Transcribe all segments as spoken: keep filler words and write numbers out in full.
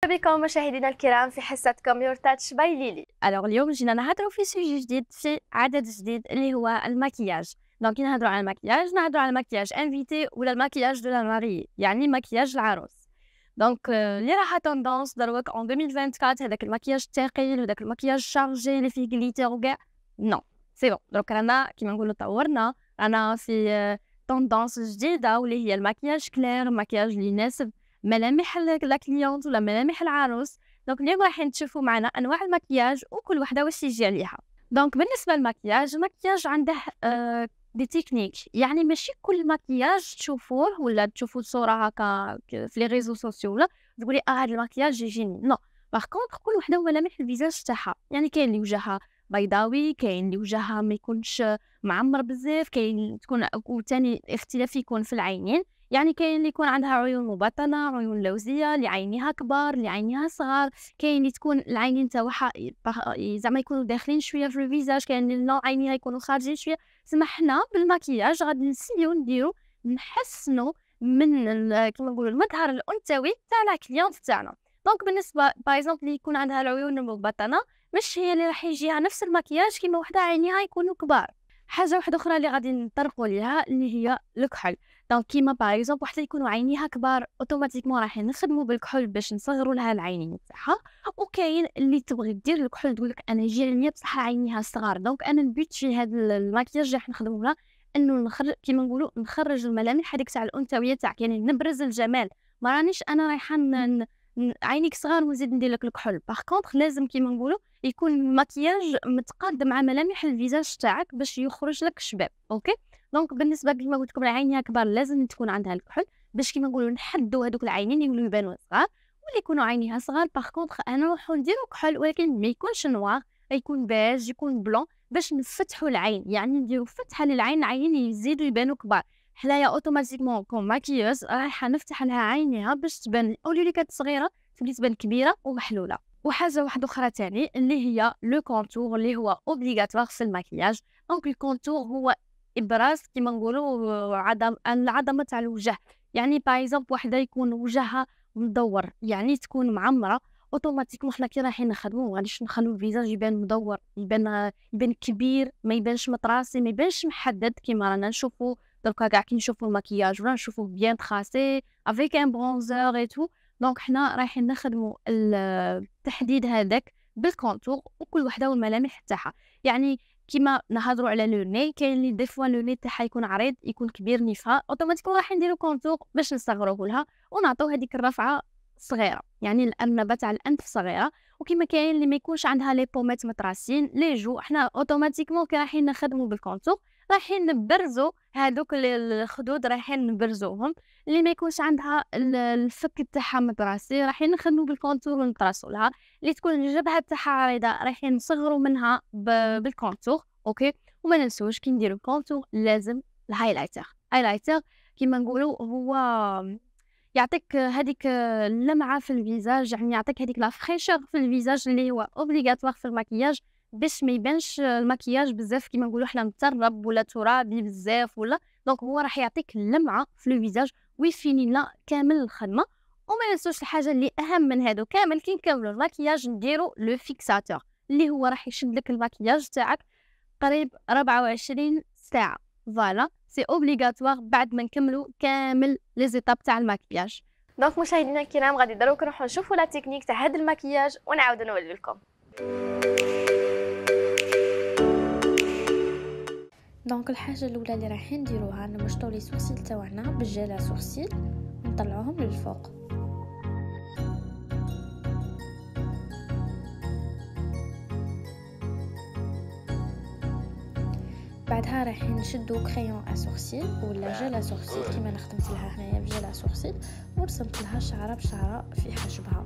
بكم مشاهدينا الكرام في حصتكم يور تاتش باي ليلي. الوغ اليوم جينا نهضروا في سوجي جديد في عدد جديد اللي هو المكياج. دونك كي نهضروا على المكياج نهضروا على المكياج انفيتي ولا المكياج دو لا ماري، يعني مكياج العروس. دونك اللي راها توندونس دروك اون ألفين وأربعة وعشرين هذاك المكياج الثقيل وذاك المكياج شارجي اللي فيه غليتر وكاع نو سي بون. دروك رانا كيما نقولوا طورنا، رانا في توندونس جديده واللي هي المكياج كلير، المكياج اللي يناسب ملامح لا كليونت ولا ملامح العروس. دونك اليوم راح تشوفوا معنا انواع المكياج وكل وحده واش يجي عليها. دونك بالنسبه للمكياج، المكياج عنده آه دي تكنيك، يعني ماشي كل مكياج تشوفوه ولا تشوفوا صوره هكا في لي ريزو سوسيو ولا تقولي اه هذا المكياج يجيني. نو باغ كونطخ كل وحده وملامح الفيزاج تاعها، يعني كاين اللي وجهها بيضاوي، كاين اللي وجهها ما يكونش معمر بزاف، كاين تكون وثاني اختلاف يكون في العينين، يعني كاين اللي يكون عندها عيون مبطنه، عيون لوزيه، اللي عينيها كبار، اللي عينيها صغار، كاين اللي تكون العينين تاعها زعما يكونوا داخلين شويه في الفيزاج، كاين اللي عينيها يكونوا خارجين شويه. سما حنا بالمكياج غادي نسيو نديرو نحسنوا من كما نقولوا المظهر الانثوي تاع لا كليونت تاعنا. دونك بالنسبه بايزومبل اللي يكون عندها العيون المبطنه مش هي اللي راح يجيها نفس المكياج كيما وحده عينيها يكونوا كبار. حاجه واحده اخرى اللي غادي نطرقوا ليها اللي هي الكحل. دونك كيما باغ اكزومبل وحده يكونوا عينيها كبار اوتوماتيكمون راح نخدموا بالكحل باش نصغروا لها العينين تاعها، وكاين اللي تبغي دير الكحل تقول لك انا يجي عليا بصح عينيها صغار. دونك انا البيت في هذا المكياج راح نخدموا لها انه نخرج كيما نقولوا نخرج الملامح هذيك تاع الانثويه تاعك، يعني نبرز الجمال. ما رانيش انا رايحه عينيك صغار ونزيد ندير لك الكحل. باغ كونطخ لازم كيما نقولوا يكون المكياج متقاد مع ملامح الفيزاج تاعك باش يخرج لك شباب. اوكي دونك بالنسبه كيما قلت لكم العينيها كبار لازم تكون عندها الكحل باش كيما نقولوا نحدوا هذوك العينين يولوا يبانوا صغار، واللي يكونوا عينيها صغار باغ كونطخ انا نروحوا نديروا كحل ولكن ما يكونش نوار، يكون بيج، يكون بلون باش نفتحوا العين، يعني نديروا فتحه للعين، عينين يزيدوا يبانوا كبار. حنايا اوتوماتيكمون كون ماكيوز رايحه نفتح لها عينيها باش تبان اولي اللي كانت صغيره تولي تبان كبيره ومحلوله. وحاجه واحده اخرى تاني اللي هي لو كونتور اللي هو اوبليغاتوار في المكياج. دونك الكونتور هو ابراز كيما نقولوا عدم العظمه تاع الوجه، يعني باغ اكزومبل وحده يكون وجهها مدور يعني تكون معمره، اوتوماتيكمون حنا كي رايحين نخدموا غاديش نخلو الفيزاج يبان مدور، يبان يبان كبير، ما يبانش مطراسي، ما يبانش محدد كيما رانا نشوفوا دركا كاع كي نشوفوا المكياج ولا نشوفوه بيان تراسي افيك ان برونزور اي تو. دونك حنا رايحين نخدموا التحديد هذاك بالكونتور وكل وحده والملامح تاعها. يعني كيما نهضروا على لو ني، كاين اللي دي فوا لو ني تاعها يكون عريض يكون كبير نيفها، اوتوماتيكمون راح نديروا كونتور باش نصغروه لها ونعطيو هذيك الرفعه صغيره، يعني الارنبه تاع الانف صغيره. وكيما كاين اللي ما يكونش عندها لي بوميت متراسين لي جو، حنا اوتوماتيكمون كي رايحين نخدموا بالكونتور رايحين نبرزوا هذوك الخدود، رايحين نبرزوهم. اللي ما يكونش عندها الفك تاعها متراسي رايحين نخدموا بالكونتور ونطراسوا لها. اللي تكون الجبهه تاعها عريضه رايحين نصغروا منها بالكونتور. اوكي وما ننسوش كي نديروا الكونتور لازم الهايلايتر. هايلايتر كيما نقولوا هو يعطيك هذيك اللمعه في الفيزاج، يعني يعطيك هذيك لا فريشور في الفيزاج اللي هو اوبليغاتوار في المكياج باش ما يبانش المكياج بزاف كيما نقولوا حنا مترب ولا ترابي بزاف ولا. دونك هو راح يعطيك اللمعه في الفيزاج ويفيني لنا كامل الخدمه. وما ننسوش الحاجه اللي اهم من هادو كامل كي نكملوا المكياج نديروا لو فيكساتور اللي هو راح يشد لك المكياج تاعك قريب أربعة وعشرين ساعه. فوالا سي اوبليغاتوار بعد ما نكملوا كامل لي زيتاب تاع المكياج. دونك مشاهدينا الكرام غادي دروك نروحوا نشوفوا لا تكنيك تاع هذا المكياج ونعاودوا نولي لكم. دونك الحاجه الاولى اللي رايحين نديروها نمشطوا لي سورسيل تاعنا بالجيل سورسيل ونطلعوهم للفوق. بعدها رايحين نشدو كريون ا سورسيل ولا جيل سورسيل كيما انا خدمت لها هنايا بجيل سورسيل ورسمت لها شعره بشعره في حاجبها.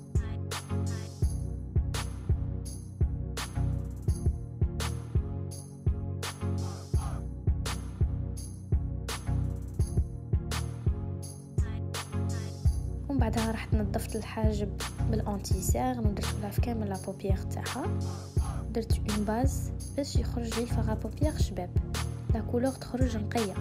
ومن بعدها رحت نظفت الحاجب بالانتيسير ودرت لها في كامل لا بوبيير تاعها، درت اون باز باش يخرج لي فغا بوبيير شباب، لا كولور تخرج نقيه.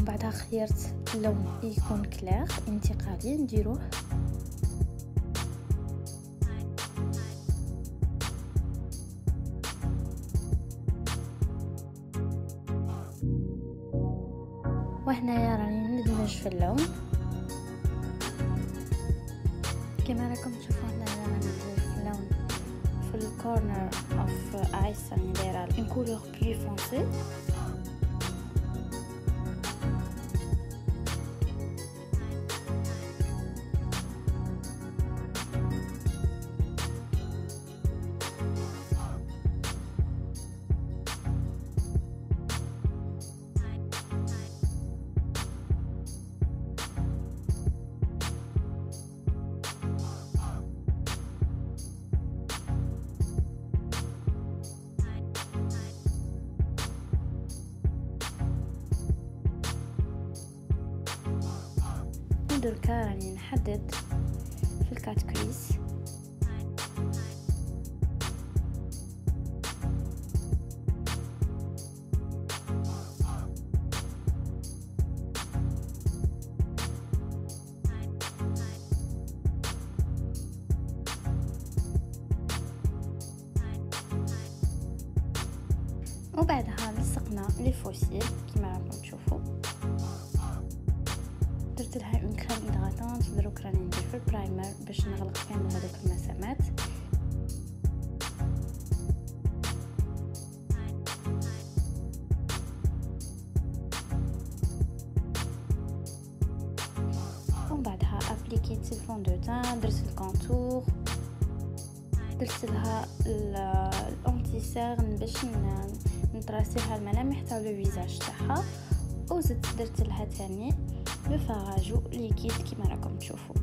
ومن بعدها خيرت اللون يكون كلير انتقالي نديروه. وهنايا راني ندمج في اللون كما راكم تشوفوا. هنايا راني ندير في اللون في الكورنر اوف ايس، راني دايره ان كولور بلو فونسي. دركا راني نحدد في الكات كريس. وبعدها لصقنا لي فوسيل كما راكم تشوفوا. درت لها اون كريم هيدراتونت. دروك راني ندير في البرايمر باش نغلق كامل هذوك المسامات. ومن بعدها ابليكيت الفون دو تان، درت الكونتور، درت لها الانتي سيرن باش نطراسيها الملامح تاع لو فيزاج تاعها. وزدت درت لها ثاني لو فاراجو ليكيد كما راكم تشوفوا.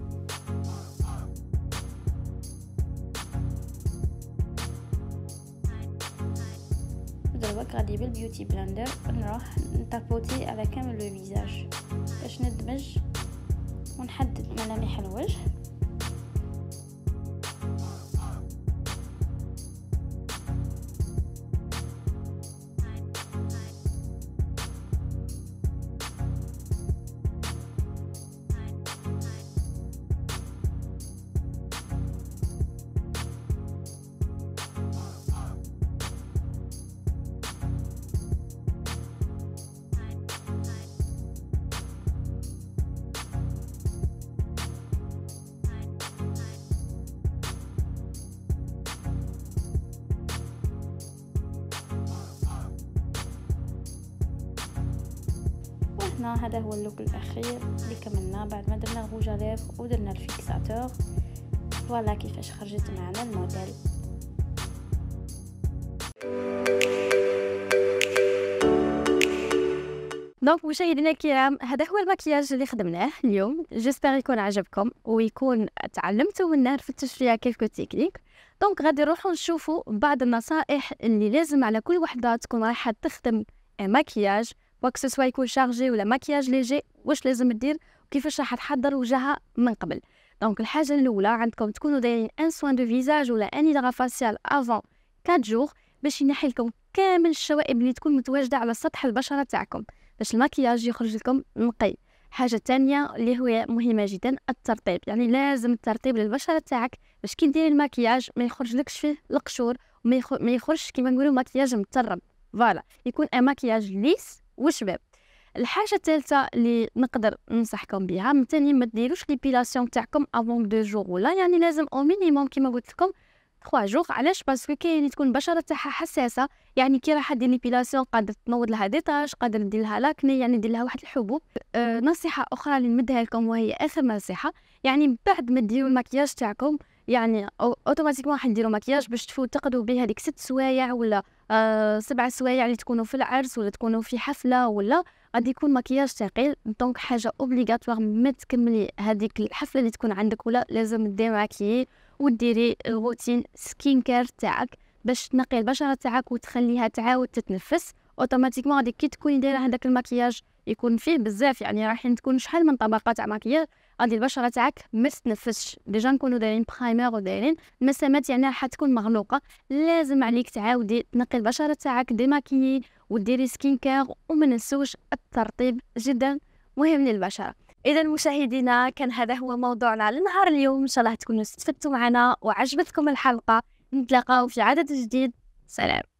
دروك غادي بالبيوتي بلندر نروح نطابوتي على كامل لو فيزاج باش ندمج ونحدد ملامح الوجه. وهنا هذا هو اللوك الاخير اللي كملنا بعد ما درنا الروج ليفر ودرنا الفيكساتور. فوالا كيفاش خرجت معنا الموديل. دونك مشاهدينا الكرام، هذا هو المكياج اللي خدمناه اليوم. جيسبر يكون عجبكم ويكون تعلمتوا منه نفتش فيها كيف تكنيك. دونك غادي نروحوا نشوفوا بعض النصائح اللي لازم على كل وحده تكون رايحه تخدم مكياج وكس سوا يكون شارجي ولا مكياج ليجي، واش لازم دير وكيفاش راح تحضر وجهها من قبل. دونك الحاجه الاولى عندكم تكونوا دايرين ان سوان دو فيزاج ولا ان هيدرا فاسيال افون أربعة جور باش ينحي لكم كامل الشوائب اللي تكون متواجده على سطح البشره تاعكم باش المكياج يخرج لكم نقي. حاجه تانية اللي هو مهمه جدا الترطيب، يعني لازم الترطيب للبشره تاعك باش كي ديري المكياج ما يخرجلكش فيه القشور وما ما يخرجش كيما نقولوا مكياج مترب. فوالا يكون ان مكياج ليس وشباب. الحاجه الثالثه اللي نقدر ننصحكم بها مثاني ما ديروش ليبيلاسيون تاعكم افون دو جور ولا، يعني لازم او مينيموم كيما قلت لكم ثلاثة جور. علاش؟ باسكو كاين اللي تكون البشره تاعها حساسه، يعني كي راح دير ليبيلاسيون قادر تنوض لها ديتاش، قادر ندير لها لاكني، يعني ندير لها واحد الحبوب. أه نصيحه اخرى اللي نمدها لكم وهي اخر نصيحه، يعني بعد ما ديروا المكياج تاعكم يعني اوتوماتيكمون راح نديروا مكياج باش تفوتوا تقضوا به هذيك ست سوايع ولا أه سبع سوايع اللي تكونوا في العرس ولا تكونوا في حفله ولا غادي يكون مكياج ثقيل. دونك حاجه اوبليغاتوار ما تكملي هذيك الحفله اللي تكون عندك ولا لازم دير ماكيي وديري الروتين سكين كير تاعك باش تنقي البشره تاعك وتخليها تعاود تتنفس. اوتوماتيكمون غادي كي تكوني دايره هذاك المكياج يكون فيه بزاف، يعني راح تكون شحال من طبقات تاع مكياج، غادي البشره تاعك ما تتنفسش. ديجا نكونوا دايرين برايمر ودايرين مسامات، يعني راح تكون مغلوقه. لازم عليك تعاودي تنقي البشره تاعك ديماكيي وديري سكين كير، وما ننسوش الترطيب جدا مهم للبشرة. اذا مشاهدينا كان هذا هو موضوعنا لنهار اليوم، ان شاء الله تكونوا استفدتوا معنا وعجبتكم الحلقة. نتلاقاو في عدد جديد. سلام.